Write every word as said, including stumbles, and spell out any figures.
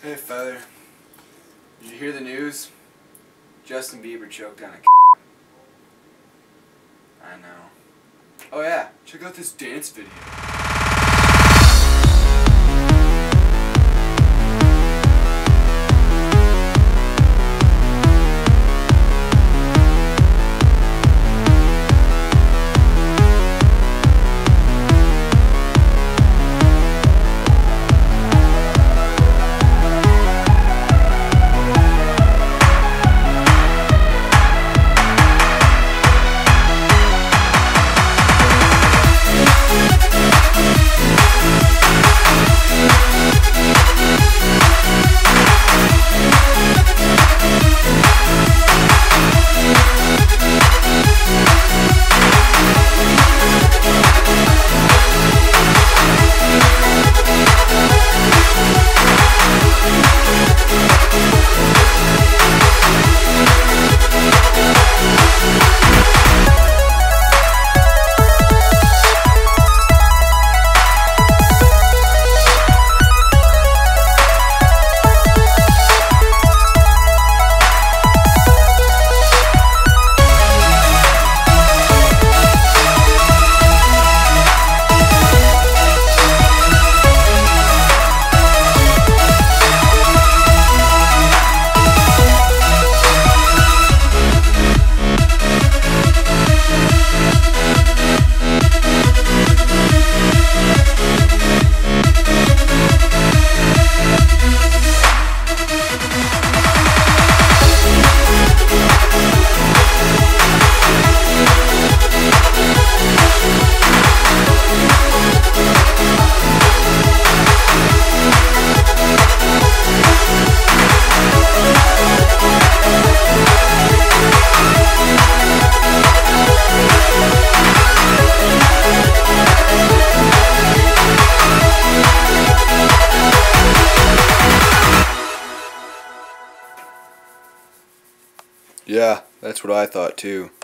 Hey, Feather. Did you hear the news? Justin Bieber choked on a I know. Oh yeah, check out this dance video. Yeah, that's what I thought too.